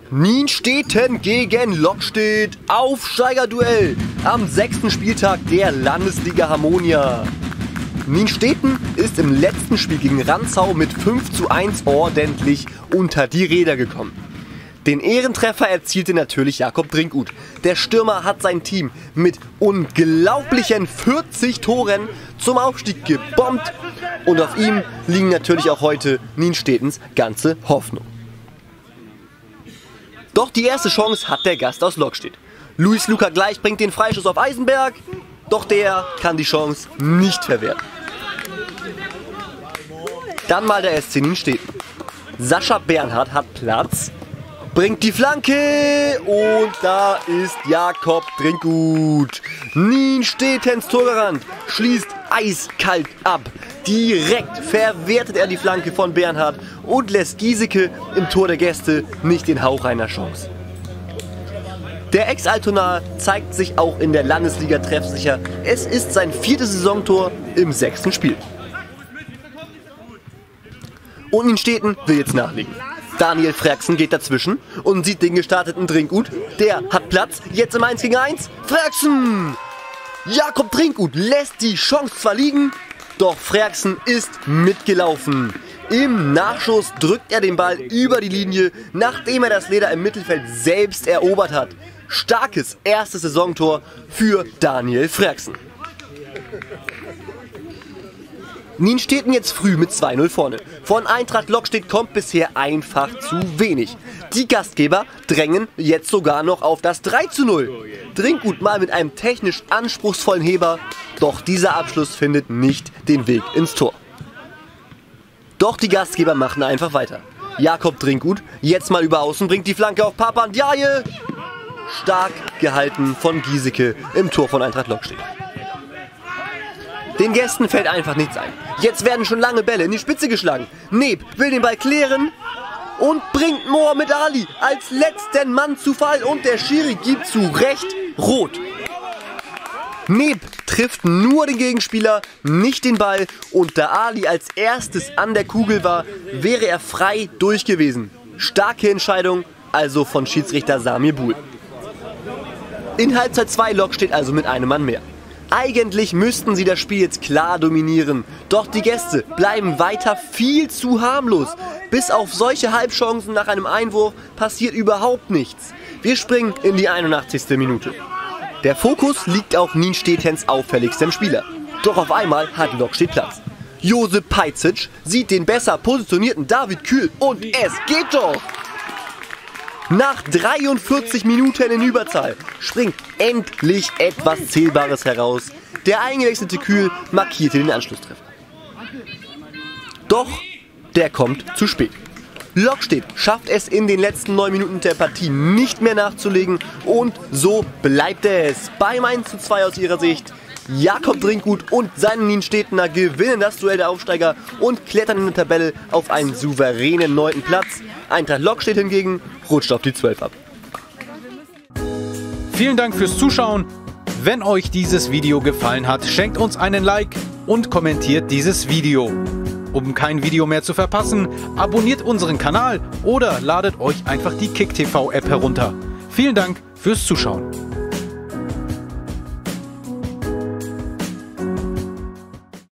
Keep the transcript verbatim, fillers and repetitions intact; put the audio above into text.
Nienstedten gegen Lockstedt, Aufsteigerduell am sechsten Spieltag der Landesliga Hammonia. Nienstedten ist im letzten Spiel gegen Rantzau mit fünf zu eins ordentlich unter die Räder gekommen. Den Ehrentreffer erzielte natürlich Jakob Drinkgut. Der Stürmer hat sein Team mit unglaublichen vierzig Toren zum Aufstieg gebombt und auf ihm liegen natürlich auch heute Niensteddens ganze Hoffnung. Doch die erste Chance hat der Gast aus Lockstedt. Luis Luca Gleich bringt den Freischuss auf Eisenberg, doch der kann die Chance nicht verwerten. Dann mal der S C Nienstedten. Sascha Bernhard hat Platz, bringt die Flanke und da ist Jakob Drinkgut. Niensteddens Torgarant schließt eiskalt ab. Direkt verwertet er die Flanke von Bernhard und lässt Giesecke im Tor der Gäste nicht den Hauch einer Chance. Der Ex-Altonaer zeigt sich auch in der Landesliga treffsicher. Es ist sein viertes Saisontor im sechsten Spiel. Und Nienstedten will jetzt nachlegen. Daniel Frerksen geht dazwischen und sieht den gestarteten Drinkgut. Der hat Platz, jetzt im eins gegen eins. Frerksen! Jakob Drinkgut lässt die Chance zwar liegen, doch Frerksen ist mitgelaufen. Im Nachschuss drückt er den Ball über die Linie, nachdem er das Leder im Mittelfeld selbst erobert hat. Starkes erstes Saisontor für Daniel Frerksen. Nienstedten jetzt früh mit zwei null vorne. Von Eintracht Lockstedt kommt bisher einfach zu wenig. Die Gastgeber drängen jetzt sogar noch auf das drei zu null. Drinkgut mal mit einem technisch anspruchsvollen Heber, doch dieser Abschluss findet nicht den Weg ins Tor. Doch die Gastgeber machen einfach weiter. Jakob Drinkgut jetzt mal über außen, bringt die Flanke auf Papa Ndiaye. Stark gehalten von Giesecke im Tor von Eintracht Lockstedt. Den Gästen fällt einfach nichts ein. Jetzt werden schon lange Bälle in die Spitze geschlagen. Neb will den Ball klären und bringt Mohamed Ali als letzten Mann zu Fall und der Schiri gibt zu Recht rot. Neb trifft nur den Gegenspieler, nicht den Ball und da Ali als erstes an der Kugel war, wäre er frei durch gewesen. Starke Entscheidung also von Schiedsrichter Samir Buhl. In Halbzeit zwei Lockstedt also mit einem Mann mehr. Eigentlich müssten sie das Spiel jetzt klar dominieren, doch die Gäste bleiben weiter viel zu harmlos. Bis auf solche Halbchancen nach einem Einwurf passiert überhaupt nichts. Wir springen in die einundachtzigste Minute. Der Fokus liegt auf Niensteddens auffälligstem Spieler. Doch auf einmal hat Lockstedt Platz. Josip Pajcic sieht den besser positionierten David Kühl und es geht doch! Nach dreiundvierzig Minuten in Überzahl springt endlich etwas Zählbares heraus. Der eingewechselte Kühl markierte den Anschlusstreffer. Doch der kommt zu spät. Lockstedt schafft es in den letzten neun Minuten der Partie nicht mehr nachzulegen und so bleibt es beim eins zu zwei aus ihrer Sicht. Jakob Drinkgut und seine Nienstedtener gewinnen das Duell der Aufsteiger und klettern in der Tabelle auf einen souveränen neunten Platz. Eintracht Lockstedt hingegen rutscht auf die zwölf ab. Vielen Dank fürs Zuschauen. Wenn euch dieses Video gefallen hat, schenkt uns einen Like und kommentiert dieses Video. Um kein Video mehr zu verpassen, abonniert unseren Kanal oder ladet euch einfach die KickTV App herunter. Vielen Dank fürs Zuschauen.